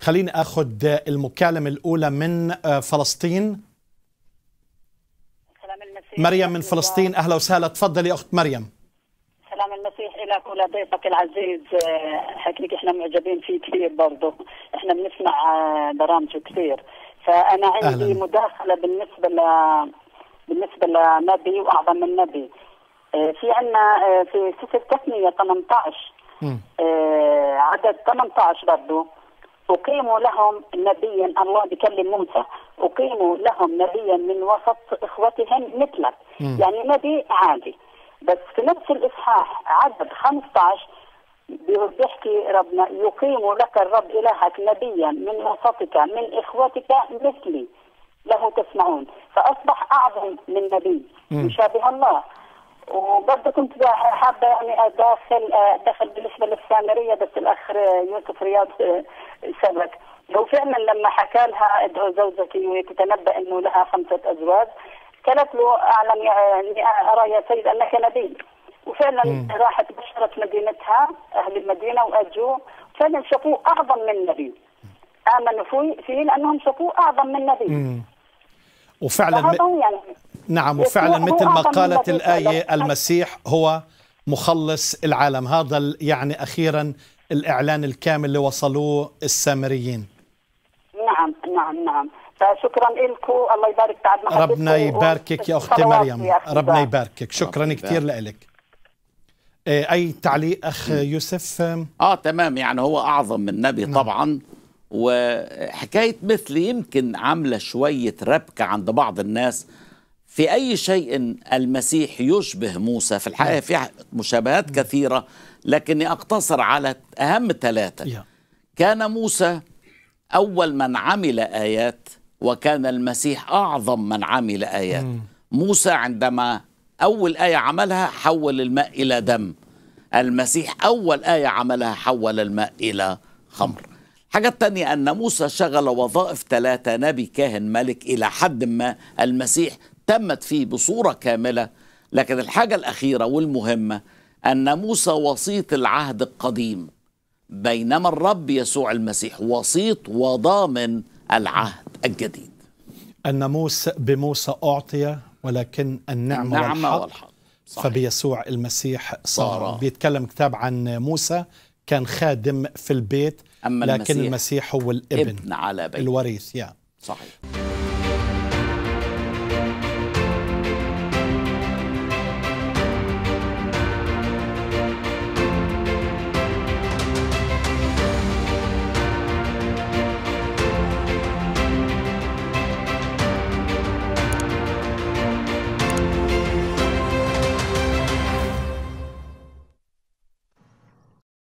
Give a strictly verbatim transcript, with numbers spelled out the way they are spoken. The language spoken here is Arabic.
خليني أخذ المكالمة الأولى من فلسطين. مريم من فلسطين، أهلا وسهلا، تفضلي أخت مريم. سلام المسيح لك ولضيفك العزيز. حقيقة احنا معجبين فيه كثير برضه، احنا بنسمع برامجه كثير. فأنا عندي أهلاً. مداخلة بالنسبة ل بالنسبة لنبي وأعظم من نبي. في عندنا في سفر التثنية ثمانية عشر عدد ثمانية عشر برضه، أقيموا لهم نبيا، الله بيكلم موسى، أقيموا لهم نبيا من وسط إخوتهم مثلك. م. يعني نبي عادي. بس في نفس الإصحاح عدد خمسة عشر بيحكي ربنا يقيم لك الرب إلهك نبيا من وسطك من إخوتك مثلي له تسمعون. فأصبح أعظم من نبي يشابه الله. وبرضه كنت حابة يعني أداخل دخل بالنسبة للسامرية، بس الأخ يوسف رياض سبق. هو فعلا لما حكى لها ادعو زوجتي وتتنبأ إنه لها خمسة أزواج، قالت له أعلم يعني أرى يا سيد أنك نبي. وفعلا مم. راحت بشرت مدينتها أهل المدينة وأجوا فعلا شافوه أعظم من نبي، آمنوا فيه لأنهم شافوه أعظم من نبي. مم. وفعلا م... يعني نعم وفعلا مثل ما قالت الآية المسيح هو مخلص العالم. هذا يعني أخيرا الإعلان الكامل اللي وصلوه السامريين. نعم نعم نعم. فشكرا لكم، الله يبارك بعد ما ربنا يباركك يا أختي مريم، ربنا يباركك، شكرا كثير لك. أي تعليق أخ يوسف؟ آه تمام، يعني هو أعظم من نبي طبعا. وحكاية مثل يمكن عاملة شوية ربكة عند بعض الناس. في أي شيء المسيح يشبه موسى؟ في الحقيقة في مشابهات كثيرة، لكني أقتصر على أهم ثلاثة. كان موسى أول من عمل آيات، وكان المسيح أعظم من عمل آيات. موسى عندما أول آية عملها حول الماء إلى دم، المسيح أول آية عملها حول الماء إلى خمر. الحاجة الثانية أن موسى شغل وظائف ثلاثة، نبي كاهن ملك، إلى حد ما المسيح تمت فيه بصورة كاملة. لكن الحاجة الأخيرة والمهمة أن موسى وسيط العهد القديم، بينما الرب يسوع المسيح وسيط وضامن العهد الجديد. الناموس بموسى أعطي، ولكن النعمة, النعمة والحق, والحق فبيسوع المسيح صار. بيتكلم كتاب عن موسى كان خادم في البيت، أما لكن المسيح, المسيح هو الابن ابن على بيت الوريث. يا صحيح.